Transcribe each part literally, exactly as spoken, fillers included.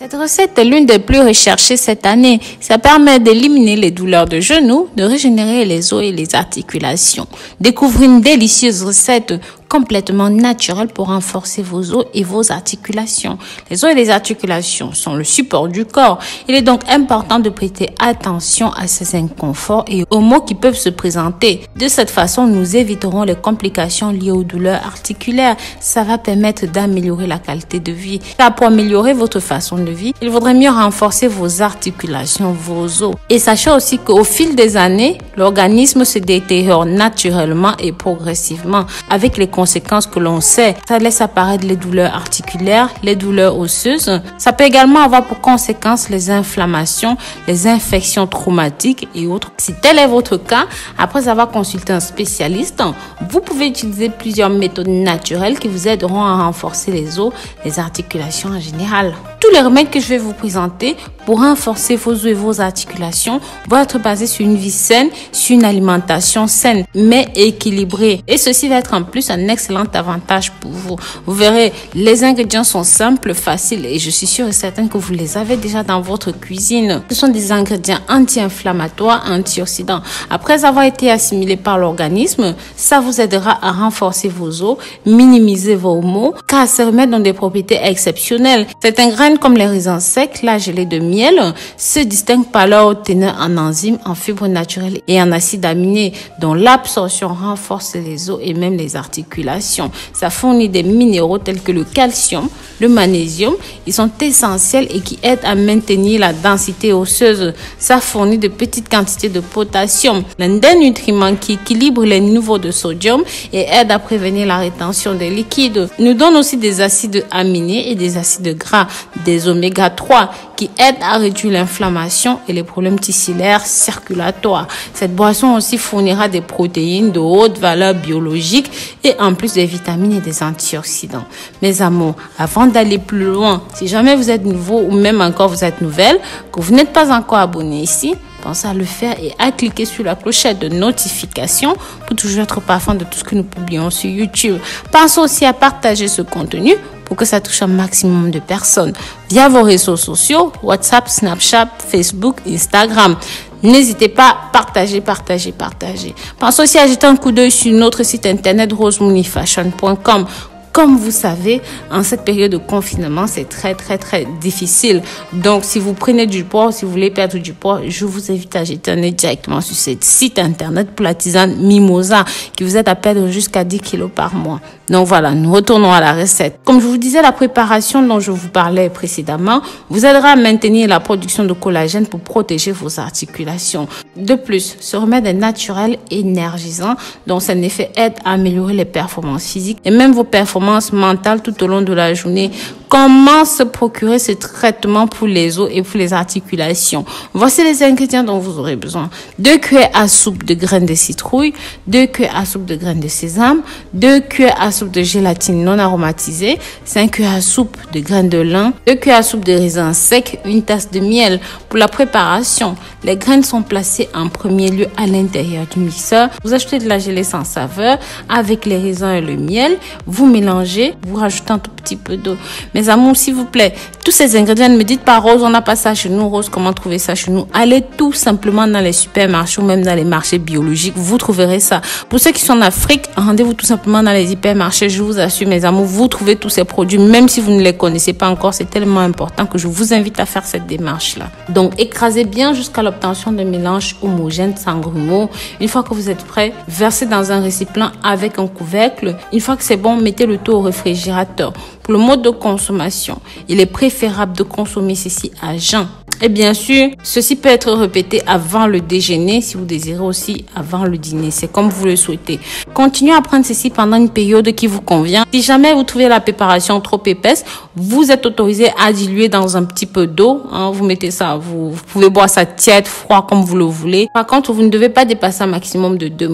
Cette recette est l'une des plus recherchées cette année. Ça permet d'éliminer les douleurs de genoux, de régénérer les os et les articulations. Découvrez une délicieuse recette complètement naturelle pour renforcer vos os et vos articulations. Les os et les articulations sont le support du corps. Il est donc important de prêter attention à ces inconforts et aux maux qui peuvent se présenter. De cette façon, nous éviterons les complications liées aux douleurs articulaires. Ça va permettre d'améliorer la qualité de vie. Car pour améliorer votre façon de vie, il vaudrait mieux renforcer vos articulations, vos os. Et sachez aussi qu'au fil des années, l'organisme se détériore naturellement et progressivement avec les conséquences que l'on sait. Ça laisse apparaître les douleurs articulaires, les douleurs osseuses. Ça peut également avoir pour conséquence les inflammations, les infections traumatiques et autres. Si tel est votre cas, après avoir consulté un spécialiste, vous pouvez utiliser plusieurs méthodes naturelles qui vous aideront à renforcer les os, les articulations en général. Tous les remèdes que je vais vous présenter pour renforcer vos os et vos articulations vont être basés sur une vie saine, sur une alimentation saine mais équilibrée. Et ceci va être en plus un excellent avantage pour vous. Vous verrez, les ingrédients sont simples, faciles et je suis sûre et certaine que vous les avez déjà dans votre cuisine. Ce sont des ingrédients anti-inflammatoires, antioxydants. Après avoir été assimilés par l'organisme, ça vous aidera à renforcer vos os, minimiser vos maux car ces remèdes ont des propriétés exceptionnelles. Certains graines comme les raisins secs, la gelée de miel se distinguent par leur haute teneur en enzymes, en fibres naturelles et en acides aminés dont l'absorption renforce les os et même les articulations. Ça fournit des minéraux tels que le calcium, le magnésium. Ils sont essentiels et qui aident à maintenir la densité osseuse. Ça fournit de petites quantités de potassium, l'un des nutriments qui équilibre les niveaux de sodium et aide à prévenir la rétention des liquides. Nous donne aussi des acides aminés et des acides gras, des oméga trois qui aident à réduire l'inflammation et les problèmes tissulaires circulatoires. Cette boisson aussi fournira des protéines de haute valeur biologique et en plus des vitamines et des antioxydants. Mes amours, avant d'aller plus loin, si jamais vous êtes nouveau ou même encore vous êtes nouvelle, que vous n'êtes pas encore abonné ici, pensez à le faire et à cliquer sur la clochette de notification pour toujours être parfum de tout ce que nous publions sur YouTube. Pensez aussi à partager ce contenu pour que ça touche un maximum de personnes via vos réseaux sociaux, WhatsApp, Snapchat, Facebook, Instagram. N'hésitez pas à partager, partager, partager. Pensez aussi à jeter un coup d'œil sur notre site internet rose mouni fashion point com. Comme vous savez, en cette période de confinement, c'est très, très, très difficile. Donc, si vous prenez du poids ou si vous voulez perdre du poids, je vous invite à jeter un œil directement sur ce site internet pour la tisane Mimosa qui vous aide à perdre jusqu'à dix kilos par mois. Donc voilà, nous retournons à la recette. Comme je vous disais, la préparation dont je vous parlais précédemment vous aidera à maintenir la production de collagène pour protéger vos articulations. De plus, ce remède est naturel et énergisant, donc son effet aide à améliorer les performances physiques et même vos performances mentale tout au long de la journée. Comment se procurer ce traitement pour les os et pour les articulations? Voici les ingrédients dont vous aurez besoin. deux cuillères à soupe de graines de citrouille, deux cuillères à soupe de graines de sésame, deux cuillères à soupe de gélatine non aromatisée, cinq cuillères à soupe de graines de lin, deux cuillères à soupe de raisins secs, une tasse de miel. Pour la préparation, les graines sont placées en premier lieu à l'intérieur du mixeur. Vous ajoutez de la gelée sans saveur avec les raisins et le miel. Vous mélangez, vous rajoutez un tout petit peu d'eau. Mes amours, s'il vous plaît, tous ces ingrédients, ne me dites pas Rose, on n'a pas ça chez nous. Rose, comment trouver ça chez nous? Allez tout simplement dans les supermarchés ou même dans les marchés biologiques, vous trouverez ça. Pour ceux qui sont en Afrique, rendez-vous tout simplement dans les hypermarchés. Je vous assure, mes amours, vous trouvez tous ces produits, même si vous ne les connaissez pas encore. C'est tellement important que je vous invite à faire cette démarche-là. Donc, écrasez bien jusqu'à l'obtention de mélange homogène sans grumeaux. Une fois que vous êtes prêt, versez dans un récipient avec un couvercle. Une fois que c'est bon, mettez le tout au réfrigérateur. Pour le mode de consommation, il est préférable de consommer ceci à jeun. Et bien sûr, ceci peut être répété avant le déjeuner, si vous désirez aussi avant le dîner. C'est comme vous le souhaitez. Continuez à prendre ceci pendant une période qui vous convient. Si jamais vous trouvez la préparation trop épaisse, vous êtes autorisé à diluer dans un petit peu d'eau. Hein, vous mettez ça, vous, vous pouvez boire ça tiède, froid, comme vous le voulez. Par contre, vous ne devez pas dépasser un maximum de deux mois.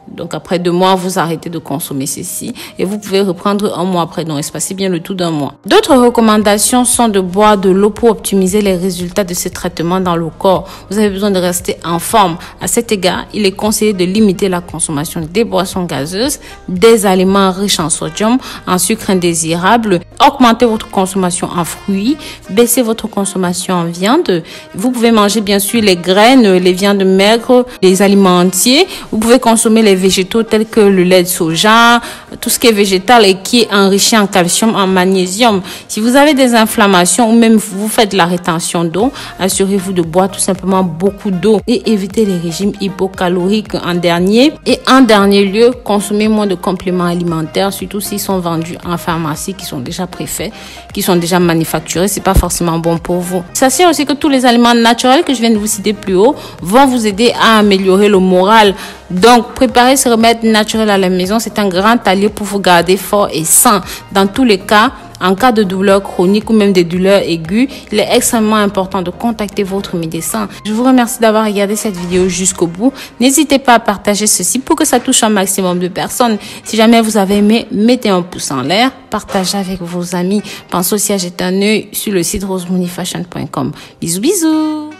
Donc, après deux mois, vous arrêtez de consommer ceci et vous pouvez reprendre un mois après. Donc, espacez bien le tout d'un mois. D'autres recommandations sont de boire de l'eau pour optimiser les résultats de ce traitement dans le corps. Vous avez besoin de rester en forme. À cet égard, il est conseillé de limiter la consommation des boissons gazeuses, des aliments riches en sodium, en sucre indésirable, augmenter votre consommation en fruits, baisser votre consommation en viande. Vous pouvez manger bien sûr les graines, les viandes maigres, les aliments entiers. Vous pouvez consommer les végétaux tels que le lait de soja, tout ce qui est végétal et qui est enrichi en calcium, en magnésium. Si vous avez des inflammations ou même vous faites de la rétention d'eau, assurez-vous de boire tout simplement beaucoup d'eau et évitez les régimes hypocaloriques en dernier. Et en dernier lieu, consommez moins de compléments alimentaires, surtout s'ils sont vendus en pharmacie, qui sont déjà préfaits, qui sont déjà manufacturés. C'est pas forcément bon pour vous. Sachez aussi que tous les aliments naturels que je viens de vous citer plus haut vont vous aider à améliorer le moral. Donc, préparer ce remède naturel à la maison, c'est un grand allié pour vous garder fort et sain. Dans tous les cas, en cas de douleur chronique ou même des douleurs aiguës, il est extrêmement important de contacter votre médecin. Je vous remercie d'avoir regardé cette vidéo jusqu'au bout. N'hésitez pas à partager ceci pour que ça touche un maximum de personnes. Si jamais vous avez aimé, mettez un pouce en l'air, partagez avec vos amis. Pensez aussi à jeter un œil sur le site rose money fashion point com. Bisous, bisous!